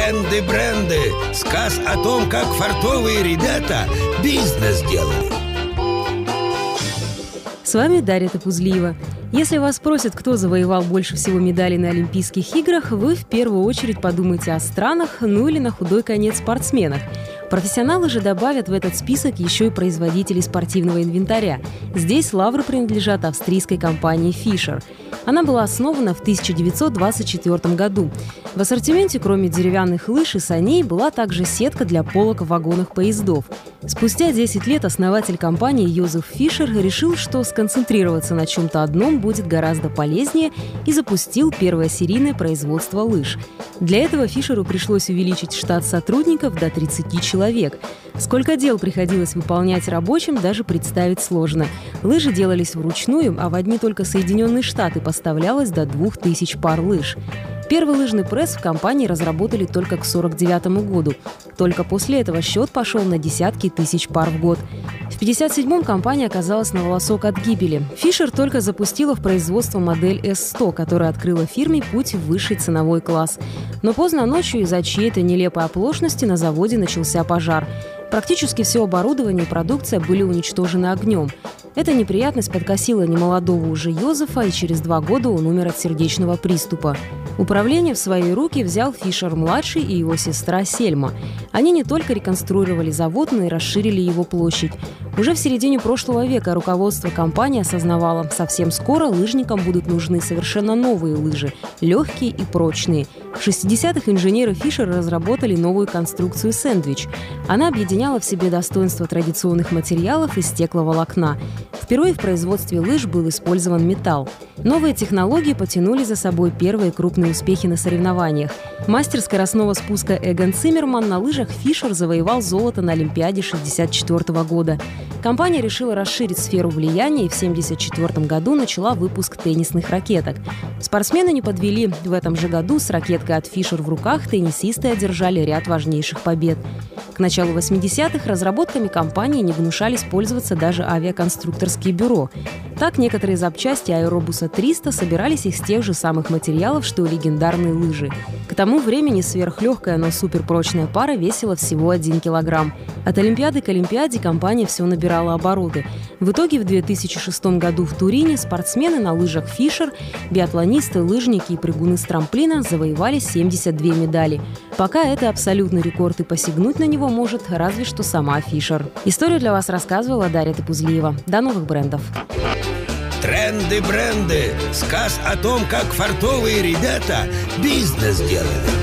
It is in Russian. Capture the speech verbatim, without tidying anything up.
Тренды, бренды. Сказ о том, как фартовые ребята бизнес делали. С вами Дарья Топузлиева. Если вас спросят, кто завоевал больше всего медалей на Олимпийских играх, вы в первую очередь подумайте о странах, ну или на худой конец спортсменах. Профессионалы же добавят в этот список еще и производителей спортивного инвентаря. Здесь лавры принадлежат австрийской компании Fischer. Она была основана в тысяча девятьсот двадцать четвёртом году. В ассортименте, кроме деревянных лыж и саней, была также сетка для полок в вагонах поездов. Спустя десять лет основатель компании Йозеф Фишер решил, что сконцентрироваться на чем-то одном будет гораздо полезнее, и запустил первое серийное производство лыж. Для этого Фишеру пришлось увеличить штат сотрудников до тридцати человек. Сколько дел приходилось выполнять рабочим, даже представить сложно. Лыжи делались вручную, а в одни только Соединенные Штаты поставлялось до двух тысяч пар лыж. Первый лыжный пресс в компании разработали только к сорок девятому году. Только после этого счет пошел на десятки тысяч пар в год. В пятьдесят седьмом компания оказалась на волосок от гибели. Фишер только запустила в производство модель эс сто, которая открыла фирме путь в высший ценовой класс. Но поздно ночью из-за чьей-то нелепой оплошности на заводе начался пожар. Практически все оборудование и продукция были уничтожены огнем. Эта неприятность подкосила немолодого уже Йозефа, и через два года он умер от сердечного приступа. Управление в свои руки взял Фишер-младший и его сестра Сельма. Они не только реконструировали завод, но и расширили его площадь. Уже в середине прошлого века руководство компании осознавало, совсем скоро лыжникам будут нужны совершенно новые лыжи, легкие и прочные. В шестидесятых инженеры Фишер разработали новую конструкцию «Сэндвич». Она объединяла в себе достоинства традиционных материалов из стекловолокна. Впервые в производстве лыж был использован металл. Новые технологии потянули за собой первые крупные успехи на соревнованиях. Мастер скоростного спуска Эгон Циммерман на лыжах Фишер завоевал золото на Олимпиаде шестьдесят четвёртого года. Компания решила расширить сферу влияния и в семьдесят четвёртом году начала выпуск теннисных ракеток. Спортсмены не подвели. В этом же году с ракеткой от Фишер в руках теннисисты одержали ряд важнейших побед. К началу восьмидесятых разработками компании не гнушались пользоваться даже авиаконструкторские бюро. Так, некоторые запчасти аэробуса триста собирались из тех же самых материалов, что и легендарные лыжи. К тому времени сверхлегкая, но суперпрочная пара весила всего один килограмм. От Олимпиады к Олимпиаде компания все набирала обороты. В итоге в две тысячи шестом году в Турине спортсмены на лыжах Фишер, биатлонисты, лыжники и прыгуны с трамплина завоевали семьдесят две медали. Пока это абсолютный рекорд, и посягнуть на него может разве что сама Фишер. Историю для вас рассказывала Дарья Топузлиева. До новых брендов. Тренды, бренды. Сказ о том, как фартовые ребята бизнес делали.